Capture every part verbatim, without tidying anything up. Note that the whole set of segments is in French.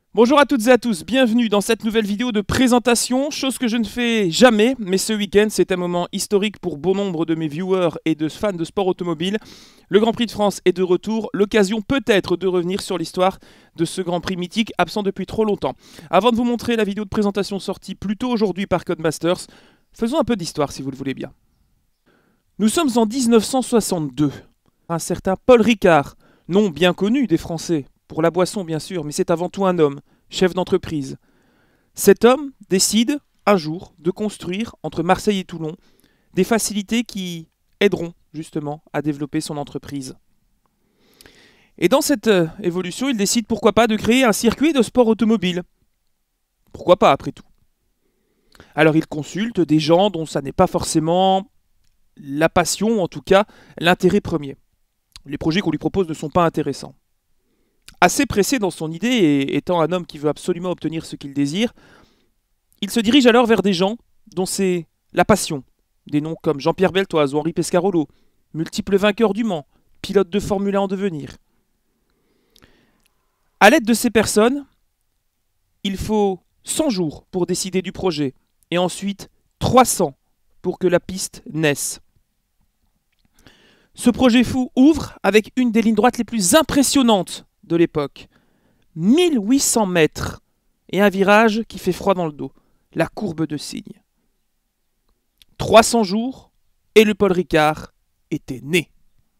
Bonjour à toutes et à tous, bienvenue dans cette nouvelle vidéo de présentation, chose que je ne fais jamais, mais ce week-end c'est un moment historique pour bon nombre de mes viewers et de fans de sport automobile. Le Grand Prix de France est de retour, l'occasion peut-être de revenir sur l'histoire de ce Grand Prix mythique absent depuis trop longtemps. Avant de vous montrer la vidéo de présentation sortie plus tôt aujourd'hui par Codemasters, faisons un peu d'histoire si vous le voulez bien. Nous sommes en mille neuf cent soixante-deux. Un certain Paul Ricard, nom bien connu des Français, pour la boisson bien sûr, mais c'est avant tout un homme, chef d'entreprise. Cet homme décide, un jour, de construire, entre Marseille et Toulon, des facilités qui aideront, justement, à développer son entreprise. Et dans cette euh, évolution, il décide, pourquoi pas, de créer un circuit de sport automobile. Pourquoi pas, après tout. Alors il consulte des gens dont ça n'est pas forcément la passion, ou en tout cas, l'intérêt premier. Les projets qu'on lui propose ne sont pas intéressants. Assez pressé dans son idée, et étant un homme qui veut absolument obtenir ce qu'il désire, il se dirige alors vers des gens dont c'est la passion. Des noms comme Jean-Pierre Beltoise ou Henri Pescarolo, multiples vainqueurs du Mans, pilotes de Formule un en devenir. À l'aide de ces personnes, il faut cent jours pour décider du projet, et ensuite trois cents pour que la piste naisse. Ce projet fou ouvre avec une des lignes droites les plus impressionnantes de l'époque. mille huit cents mètres et un virage qui fait froid dans le dos. La courbe de cygne. trois cents jours et le Paul Ricard était né.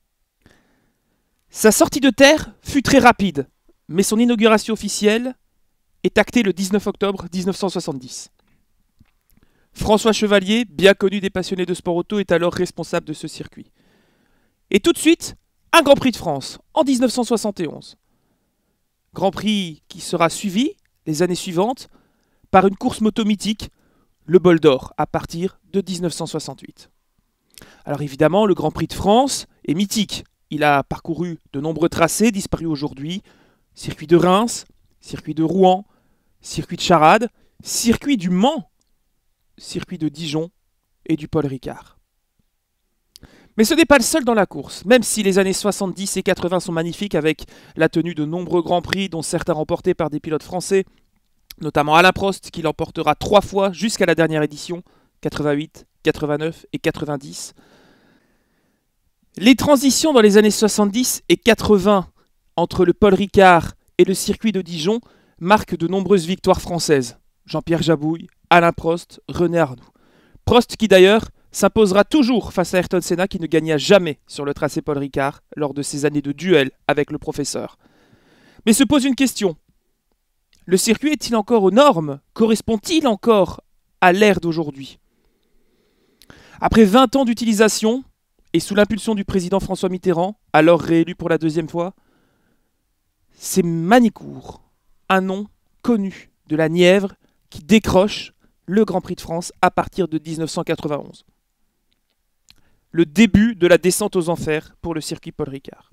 Sa sortie de terre fut très rapide, mais son inauguration officielle est actée le dix-neuf octobre mille neuf cent soixante-dix. François Chevalier, bien connu des passionnés de sport auto, est alors responsable de ce circuit. Et tout de suite, un Grand Prix de France en mille neuf cent soixante et onze. Grand Prix qui sera suivi, les années suivantes, par une course moto mythique, le Bol d'Or, à partir de mille neuf cent soixante-huit. Alors évidemment, le Grand Prix de France est mythique. Il a parcouru de nombreux tracés disparus aujourd'hui. Circuit de Reims, circuit de Rouen, circuit de Charade, circuit du Mans, circuit de Dijon et du Paul Ricard. Mais ce n'est pas le seul dans la course, même si les années soixante-dix et quatre-vingts sont magnifiques avec la tenue de nombreux grands prix, dont certains remportés par des pilotes français, notamment Alain Prost qui l'emportera trois fois jusqu'à la dernière édition, quatre-vingt-huit, quatre-vingt-neuf et quatre-vingt-dix. Les transitions dans les années soixante-dix et quatre-vingts entre le Paul Ricard et le circuit de Dijon marquent de nombreuses victoires françaises. Jean-Pierre Jabouille, Alain Prost, René Arnoux. Prost qui d'ailleurs s'imposera toujours face à Ayrton Senna qui ne gagna jamais sur le tracé Paul Ricard lors de ses années de duel avec le professeur. Mais se pose une question. Le circuit est-il encore aux normes? Correspond-il encore à l'ère d'aujourd'hui? Après vingt ans d'utilisation, et sous l'impulsion du président François Mitterrand, alors réélu pour la deuxième fois, c'est Manicourt, un nom connu de la Nièvre qui décroche le Grand Prix de France à partir de mille neuf cent quatre-vingt-onze. Le début de la descente aux enfers pour le circuit Paul Ricard.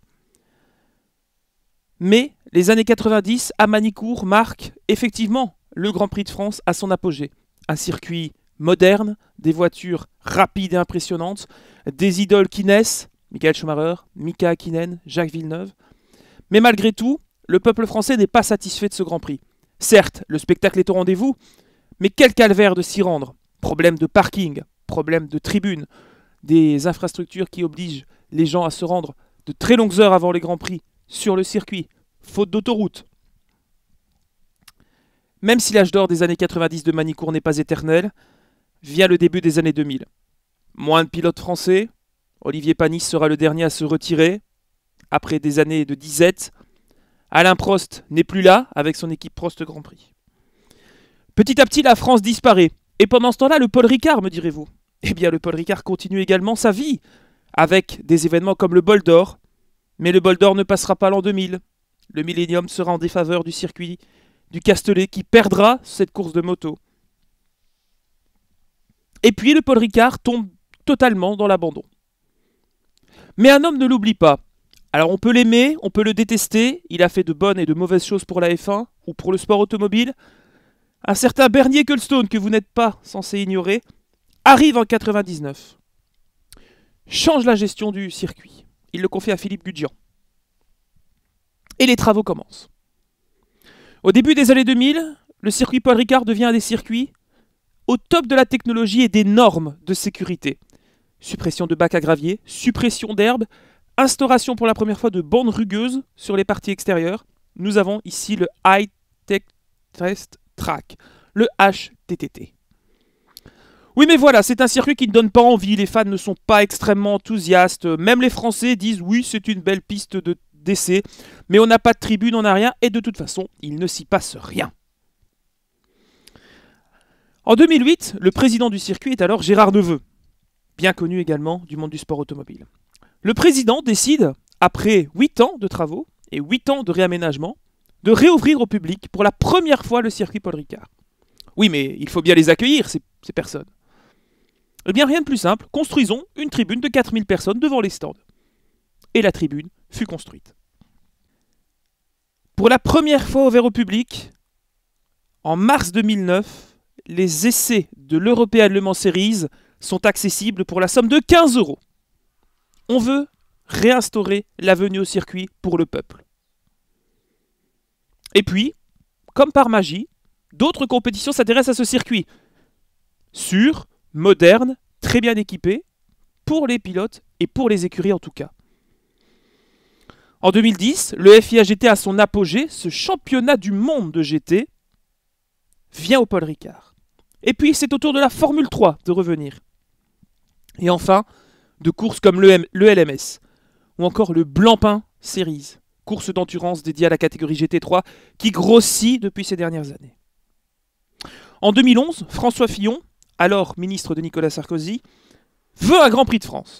Mais les années quatre-vingt-dix à Manicourt marquent effectivement le Grand Prix de France à son apogée. Un circuit moderne, des voitures rapides et impressionnantes, des idoles qui naissent, Michael Schumacher, Mika Hakkinen, Jacques Villeneuve. Mais malgré tout, le peuple français n'est pas satisfait de ce Grand Prix. Certes, le spectacle est au rendez-vous, mais quel calvaire de s'y rendre. Problème de parking, problème de tribune, des infrastructures qui obligent les gens à se rendre de très longues heures avant les Grands Prix sur le circuit, faute d'autoroute. Même si l'âge d'or des années quatre-vingt-dix de Manicourt n'est pas éternel, vient le début des années deux mille. Moins de pilotes français, Olivier Panis sera le dernier à se retirer, après des années de disette. Alain Prost n'est plus là, avec son équipe Prost Grand Prix. Petit à petit, la France disparaît. Et pendant ce temps-là, le Paul Ricard, me direz-vous? Eh bien, le Paul Ricard continue également sa vie, avec des événements comme le Bol d'Or. Mais le Bol d'Or ne passera pas l'an deux mille. Le Millennium sera en défaveur du circuit du Castellet, qui perdra cette course de moto. Et puis, le Paul Ricard tombe totalement dans l'abandon. Mais un homme ne l'oublie pas. Alors, on peut l'aimer, on peut le détester. Il a fait de bonnes et de mauvaises choses pour la F un ou pour le sport automobile. Un certain Bernie Ecclestone, que vous n'êtes pas censé ignorer, arrive en quatre-vingt-dix-neuf. Change la gestion du circuit. Il le confie à Philippe Gudjian. Et les travaux commencent. Au début des années deux mille, le circuit Paul Ricard devient un des circuits au top de la technologie et des normes de sécurité. Suppression de bacs à gravier, suppression d'herbe, instauration pour la première fois de bandes rugueuses sur les parties extérieures. Nous avons ici le High Tech Test Track, le H T T T. Oui mais voilà, c'est un circuit qui ne donne pas envie, les fans ne sont pas extrêmement enthousiastes, même les Français disent oui c'est une belle piste de d'essai, mais on n'a pas de tribune, on n'a rien, et de toute façon, il ne s'y passe rien. En deux mille huit, le président du circuit est alors Gérard Neveu, bien connu également du monde du sport automobile. Le président décide, après huit ans de travaux et huit ans de réaménagement, de réouvrir au public pour la première fois le circuit Paul Ricard. Oui mais il faut bien les accueillir, ces, ces personnes. Eh bien, rien de plus simple, construisons une tribune de quatre mille personnes devant les stands. Et la tribune fut construite. Pour la première fois ouvert au public, en mars deux mille neuf, les essais de l'European Le Mans Series sont accessibles pour la somme de quinze euros. On veut réinstaurer la venue au circuit pour le peuple. Et puis, comme par magie, d'autres compétitions s'intéressent à ce circuit. Sûr, moderne, très bien équipé, pour les pilotes et pour les écuries en tout cas. En deux mille dix, le F I A G T à son apogée, ce championnat du monde de G T, vient au Paul Ricard. Et puis c'est au tour de la Formule trois de revenir. Et enfin, de courses comme le, M le L M S, ou encore le Blancpain Series, course d'endurance dédiée à la catégorie G T trois, qui grossit depuis ces dernières années. En deux mille onze, François Fillon, alors ministre de Nicolas Sarkozy, veut un Grand Prix de France.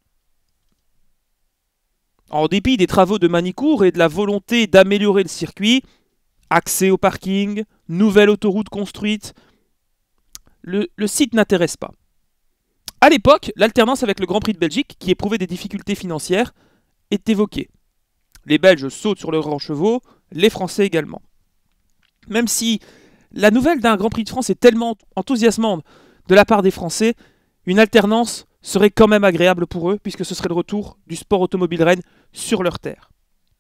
En dépit des travaux de Manicourt et de la volonté d'améliorer le circuit, accès au parking, nouvelle autoroute construite, le, le site n'intéresse pas. A l'époque, l'alternance avec le Grand Prix de Belgique, qui éprouvait des difficultés financières, est évoquée. Les Belges sautent sur leurs grands chevaux, les Français également. Même si la nouvelle d'un Grand Prix de France est tellement enthousiasmante de la part des Français, une alternance serait quand même agréable pour eux, puisque ce serait le retour du sport automobile Rennes sur leur terre.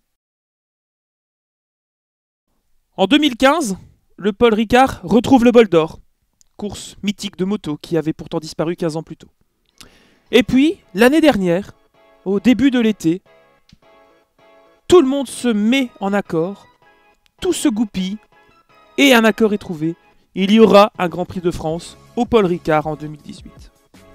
En deux mille quinze, le Paul Ricard retrouve le bol d'or, course mythique de moto qui avait pourtant disparu quinze ans plus tôt. Et puis, l'année dernière, au début de l'été, tout le monde se met en accord, tout se goupille, et un accord est trouvé. Il y aura un Grand Prix de France au Paul Ricard en deux mille dix-huit.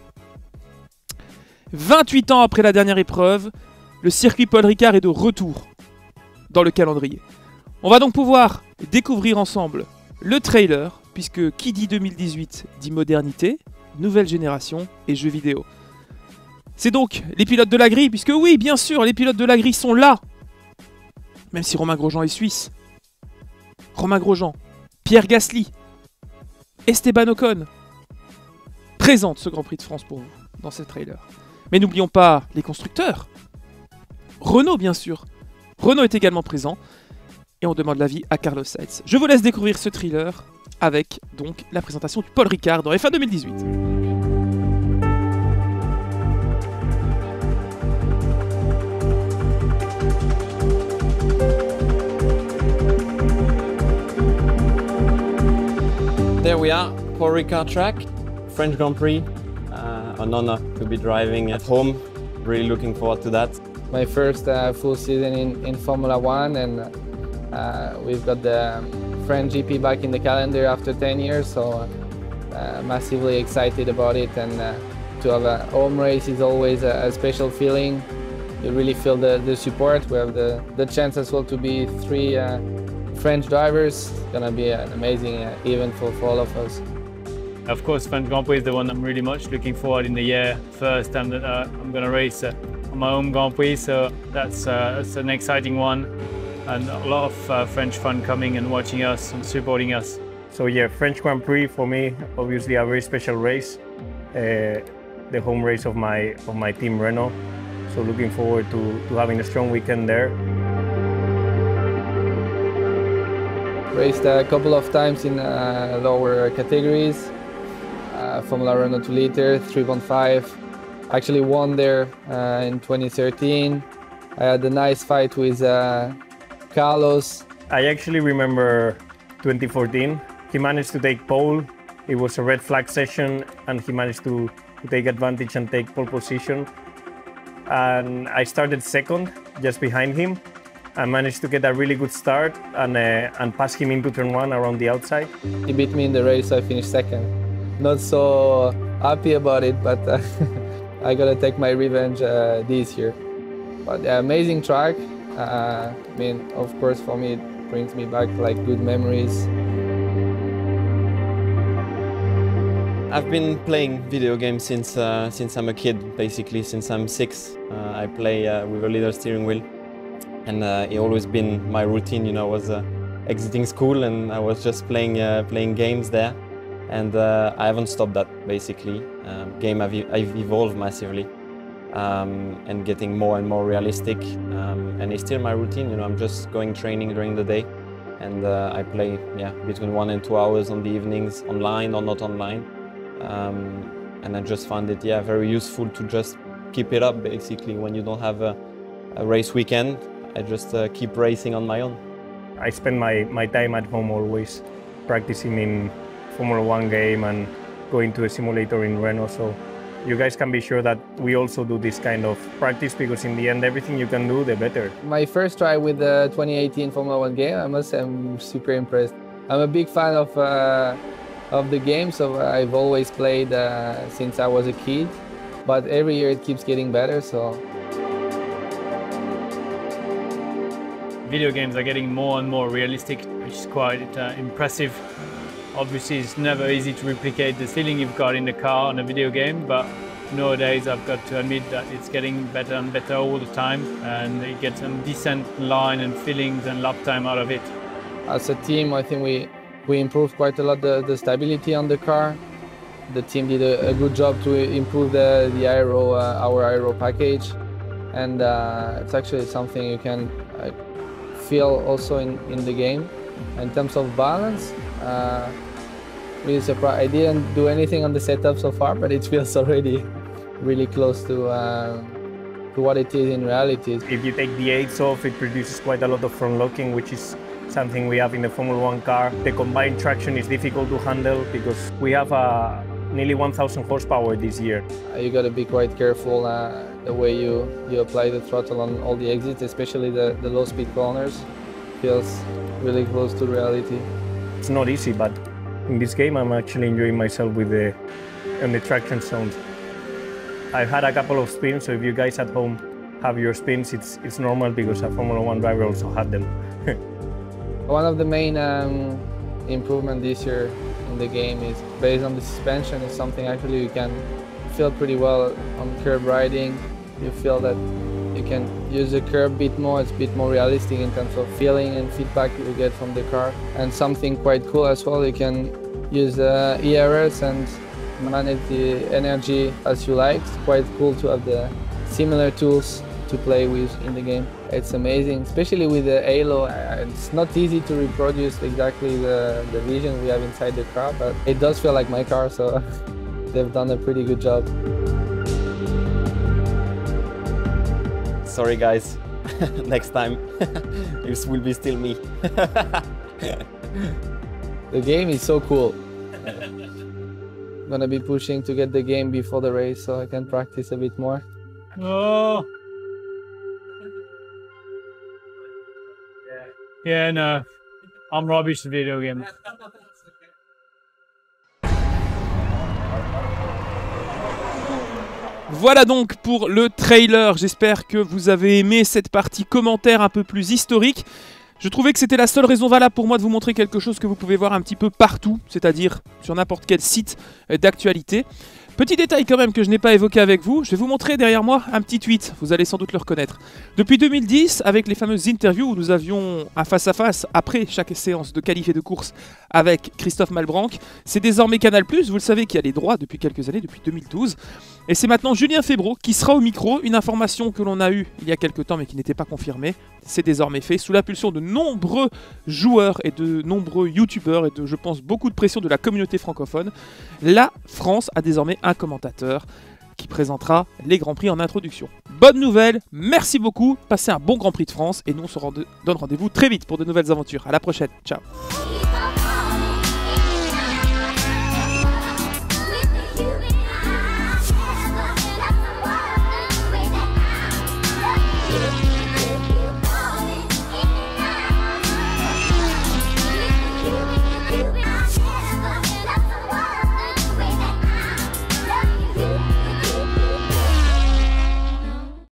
vingt-huit ans après la dernière épreuve, le circuit Paul Ricard est de retour dans le calendrier. On va donc pouvoir découvrir ensemble le trailer, puisque qui dit deux mille dix-huit dit modernité, nouvelle génération et jeux vidéo. C'est donc les pilotes de la grille, puisque oui, bien sûr, les pilotes de la grille sont là. Même si Romain Grosjean est suisse. Romain Grosjean, Pierre Gasly, Esteban Ocon présentent ce Grand Prix de France pour vous dans ce trailer. Mais n'oublions pas les constructeurs. Renault, bien sûr. Renault est également présent. Et on demande l'avis à Carlos Sainz. Je vous laisse découvrir ce thriller avec donc la présentation du Paul Ricard dans F un deux mille dix-huit. There we are, Paul Ricard track, French Grand Prix. Uh, an honor to be driving at home. Really looking forward to that. My first uh, full season in, in Formula One, and uh, we've got the French G P back in the calendar after ten years, so uh, massively excited about it. And uh, to have a home race is always a, a special feeling. You really feel the, the support. We have the, the chance as well to be three uh, French drivers. It's gonna be an amazing uh, event for, for all of us. Of course, French Grand Prix is the one I'm really much looking forward in the year. First time that uh, I'm going to race uh, on my own Grand Prix, so that's, uh, that's an exciting one. And a lot of uh, French fun coming and watching us and supporting us. So yeah, French Grand Prix for me, obviously a very special race. Uh, the home race of my, of my team Renault. So looking forward to, to having a strong weekend there. Raced a couple of times in uh, lower categories. Uh, Formula Renault two liter, three point five. Actually won there uh, in twenty thirteen. I had a nice fight with uh, Carlos. I actually remember twenty fourteen. He managed to take pole. It was a red flag session, and he managed to, to take advantage and take pole position. And I started second, just behind him. I managed to get a really good start and, uh, and pass him into turn one around the outside. He beat me in the race, so I finished second. Not so happy about it, but uh, I gotta take my revenge uh, this year. But uh, amazing track. Uh, I mean, of course, for me, it brings me back like good memories. I've been playing video games since uh, since I'm a kid, basically since I'm six. Uh, I play uh, with a little steering wheel, and uh, it always been my routine. You know, I was uh, exiting school and I was just playing uh, playing games there, and uh, I haven't stopped that. Basically, um, game I've, I've evolved massively. Um, and getting more and more realistic, um, and it's still my routine. You know, I'm just going training during the day, and uh, I play yeah between one and two hours on the evenings, online or not online, um, and I just found it yeah very useful to just keep it up. Basically, when you don't have a, a race weekend, I just uh, keep racing on my own. I spend my my time at home always practicing in Formula One game and going to a simulator in Renault. So you guys can be sure that we also do this kind of practice, because in the end, everything you can do, the better. My first try with the twenty eighteen Formula One game, I must say I'm super impressed. I'm a big fan of, uh, of the game, so I've always played uh, since I was a kid, but every year it keeps getting better, so. Video games are getting more and more realistic, which is quite uh, impressive. Obviously, it's never easy to replicate the feeling you've got in the car on a video game, but nowadays I've got to admit that it's getting better and better all the time, and you get some decent line and feelings and lap time out of it. As a team, I think we, we improved quite a lot the, the stability on the car. The team did a, a good job to improve the, the aero, uh, our aero package, and uh, it's actually something you can uh, feel also in, in the game. In terms of balance, uh, really surprised. I didn't do anything on the setup so far, but it feels already really close to, uh, to what it is in reality. If you take the eights off, it produces quite a lot of front locking, which is something we have in the Formula One car. The combined traction is difficult to handle because we have uh, nearly one thousand horsepower this year. Uh, you got to be quite careful uh, the way you, you apply the throttle on all the exits, especially the, the low-speed corners. Feels really close to reality. It's not easy, but in this game I'm actually enjoying myself with the on the traction zones. I've had a couple of spins, so if you guys at home have your spins, it's it's normal because a Formula One driver also had them. One of the main um, improvements this year in the game is based on the suspension. It's something actually you can feel pretty well on curb riding. You feel that you can use the curb a bit more. It's a bit more realistic in terms of feeling and feedback you get from the car. And something quite cool as well, you can use the E R S and manage the energy as you like. It's quite cool to have the similar tools to play with in the game. It's amazing, especially with the halo. It's not easy to reproduce exactly the, the vision we have inside the car, but it does feel like my car, so they've done a pretty good job. Sorry guys, next time this will be still me. The game is so cool. I'm gonna be pushing to get the game before the race so I can practice a bit more. Oh! Yeah, no, I'm rubbish at video games. Voilà donc pour le trailer, j'espère que vous avez aimé cette partie commentaire un peu plus historique. Je trouvais que c'était la seule raison valable pour moi de vous montrer quelque chose que vous pouvez voir un petit peu partout, c'est-à-dire sur n'importe quel site d'actualité. Petit détail quand même que je n'ai pas évoqué avec vous, je vais vous montrer derrière moi un petit tweet, vous allez sans doute le reconnaître. Depuis deux mille dix, avec les fameuses interviews où nous avions un face-à-face après chaque séance de qualif et de course avec Christophe Malbranck, c'est désormais Canal plus, vous le savez, qui a les droits depuis quelques années, depuis deux mille douze. Et c'est maintenant Julien Febvreau qui sera au micro, une information que l'on a eue il y a quelques temps mais qui n'était pas confirmée. C'est désormais fait, sous l'impulsion de nombreux joueurs et de nombreux youtubeurs et de, je pense, beaucoup de pression de la communauté francophone. La France a désormais un commentateur. qui présentera les Grands Prix en introduction. Bonne nouvelle, merci beaucoup, passez un bon Grand Prix de France et nous on se rende- donne rendez-vous très vite pour de nouvelles aventures. À la prochaine, ciao.